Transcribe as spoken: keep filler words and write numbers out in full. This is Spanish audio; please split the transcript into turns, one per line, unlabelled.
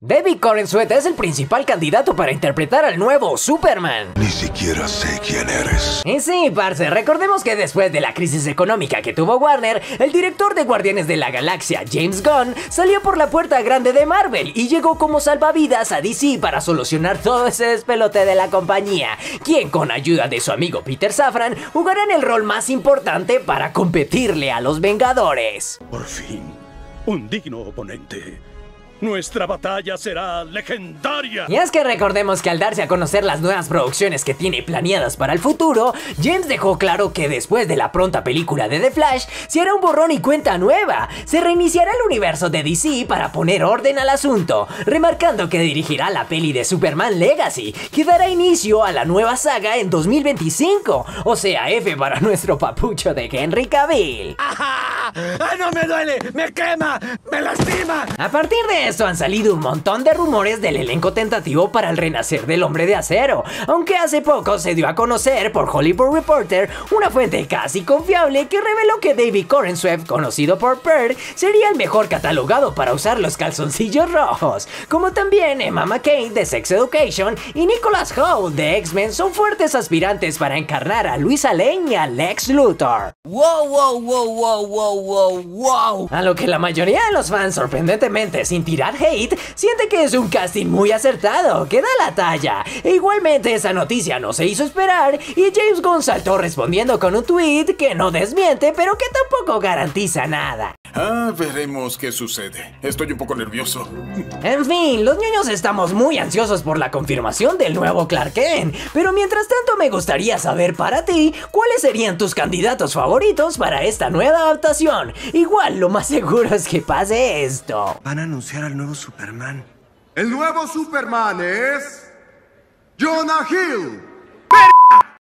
David Corenswet es el principal candidato para interpretar al nuevo Superman.
Ni siquiera sé quién eres.
Y sí, parce, recordemos que después de la crisis económica que tuvo Warner, el director de Guardianes de la Galaxia, James Gunn, salió por la puerta grande de Marvel y llegó como salvavidas a D C para solucionar todo ese despelote de la compañía, quien con ayuda de su amigo Peter Safran jugará en el rol más importante para competirle a los Vengadores.
Por fin, un digno oponente. Nuestra batalla será legendaria.
Y es que recordemos que al darse a conocer las nuevas producciones que tiene planeadas para el futuro, James dejó claro que después de la pronta película de The Flash, se hará un borrón y cuenta nueva. Se reiniciará el universo de D C para poner orden al asunto, remarcando que dirigirá la peli de Superman Legacy, que dará inicio a la nueva saga en dos mil veinticinco. O sea, F para nuestro papucho de Henry Cavill.
¡Ajá! ¡Ay, no me duele! ¡Me quema! ¡Me lastima!
A partir de esto han salido un montón de rumores del elenco tentativo para el renacer del Hombre de Acero, aunque hace poco se dio a conocer por Hollywood Reporter, una fuente casi confiable que reveló que David Corenswet, conocido por Pearl, sería el mejor catalogado para usar los calzoncillos rojos, como también Emma McCain de Sex Education y Nicholas Hoult de X-Men son fuertes aspirantes para encarnar a Luisa Lane y a Lex Luthor.
Wow, wow, wow, wow, wow, wow, wow.
A lo que la mayoría de los fans, sorprendentemente sin tirar hate, siente que es un casting muy acertado, que da la talla. E igualmente esa noticia no se hizo esperar y James Gunn saltó respondiendo con un tweet que no desmiente pero que tampoco garantiza nada.
Ah, veremos qué sucede. Estoy un poco nervioso.
En fin, los niños estamos muy ansiosos por la confirmación del nuevo Clark Kent, pero mientras tanto me gustaría saber para ti cuáles serían tus candidatos favoritos para esta nueva adaptación. Igual lo más seguro es que pase esto.
Van a anunciar al nuevo Superman.
El nuevo Superman es... Jonah Hill.